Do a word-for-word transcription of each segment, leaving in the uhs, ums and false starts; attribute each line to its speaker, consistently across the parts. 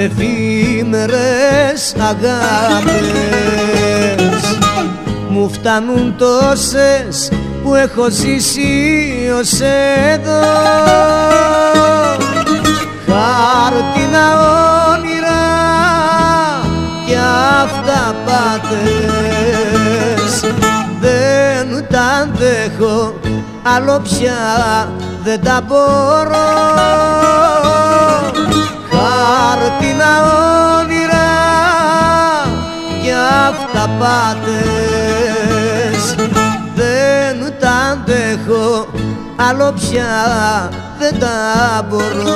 Speaker 1: εφήμερες αγάπες. Μου φτάνουν τόσες που έχω ζήσει ως εδώ, χάρτινα όνειρα και αυταπάτες. Δεν τα αντέχω άλλο πια, δεν τα μπορώ. Χάρτινα όνειρα και αυταπάτες. Δεν τα αντέχω άλλο πια, δεν τα μπορώ.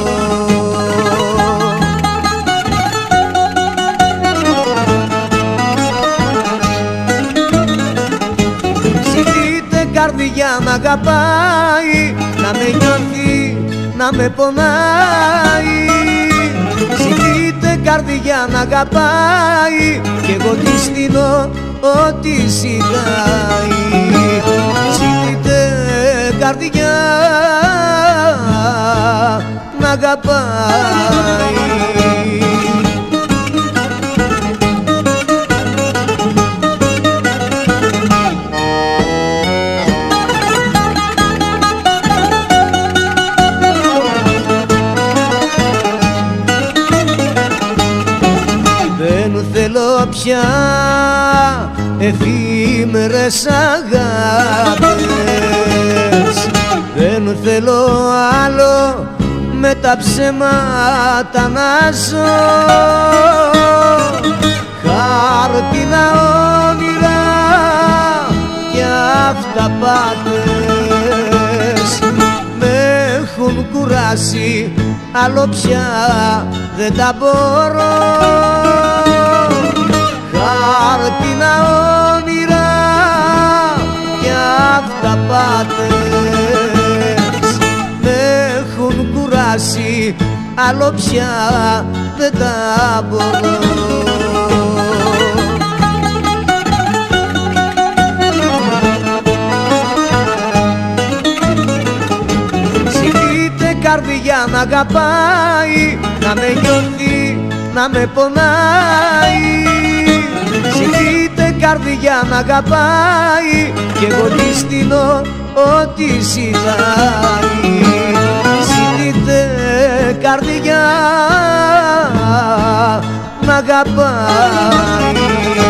Speaker 1: Ζητείτε καρδιά να αγαπάει, να με νιώθει, να με πονάει. Ζητείτε καρδιά να αγαπάει κι εγώ τη στείλω ό,τι ζητάει. Ζητείτε καρδιά να αγαπάει. Δεν θέλω πια εφήμερες αγάπες. Δεν θέλω άλλο με τα ψέματα να ζω. Χάρτινα όνειρα και αυταπάτες με έχουν κουράσει, άλλο πια δεν τα μπορώ. Χάρτινα όνειρα και αυταπάτες με έχουν κουράσει, άλλο πια δεν τα μπορώ. Ζητείτε καρδιά να αγαπάει, να με νιώθει, να με πονάει. Ζητείτε καρδιά να αγαπάει κι εγώ τη στείλω ό,τι ζητάει. Ζητείτε καρδιά να αγαπάει.